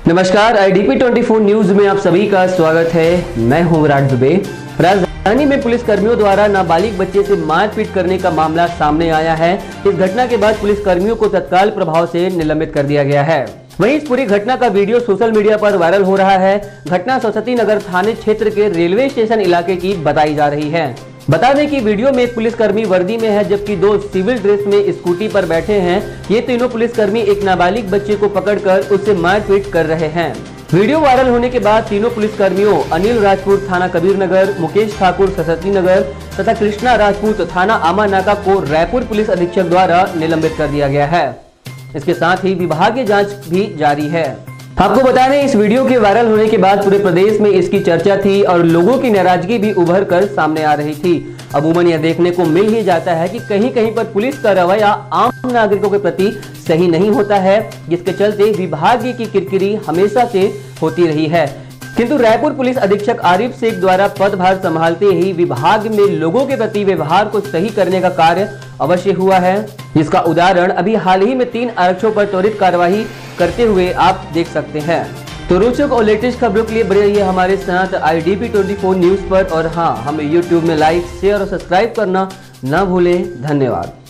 नमस्कार, IDP 24 news में आप सभी का स्वागत है। मैं हूं विराट दुबे। राजधानी में पुलिस कर्मियों द्वारा नाबालिग बच्चे से मारपीट करने का मामला सामने आया है। इस घटना के बाद पुलिस कर्मियों को तत्काल प्रभाव से निलंबित कर दिया गया है। वहीं इस पूरी घटना का वीडियो सोशल मीडिया पर वायरल हो रहा है। घटना सरस्वती नगर थाने क्षेत्र के रेलवे स्टेशन इलाके की बताई जा रही है। बता दें कि वीडियो में एक पुलिसकर्मी वर्दी में है, जबकि दो सिविल ड्रेस में स्कूटी पर बैठे हैं। ये तीनों पुलिसकर्मी एक नाबालिग बच्चे को पकड़कर उससे मारपीट कर रहे हैं। वीडियो वायरल होने के बाद तीनों पुलिसकर्मियों अनिल राजपूत थाना कबीर नगर, मुकेश ठाकुर सरस्वती नगर तथा कृष्णा राजपूत थाना आमा नाका को रायपुर पुलिस अधीक्षक द्वारा निलंबित कर दिया गया है। इसके साथ ही विभागीय जाँच भी जारी है। आपको बता दें, इस वीडियो के वायरल होने के बाद पूरे प्रदेश में इसकी चर्चा थी और लोगों की नाराजगी भी उभर कर सामने आ रही थी। अमूमन यह देखने को मिल ही जाता है कि कहीं कहीं पर पुलिस का रवैया आम नागरिकों के प्रति सही नहीं होता है, जिसके चलते विभाग की किरकिरी हमेशा से होती रही है। किंतु रायपुर पुलिस अधीक्षक आरिफ शेख द्वारा पदभार संभालते ही विभाग में लोगों के प्रति व्यवहार को सही करने का कार्य अवश्य हुआ है, जिसका उदाहरण अभी हाल ही में 3 आरक्षकों पर त्वरित कार्यवाही करते हुए आप देख सकते हैं। तो रोचक और लेटेस्ट खबरों के लिए बने रहिए हमारे साथ IDP 24 न्यूज पर। और हाँ, हमें YouTube में लाइक, शेयर और सब्सक्राइब करना ना भूलें। धन्यवाद।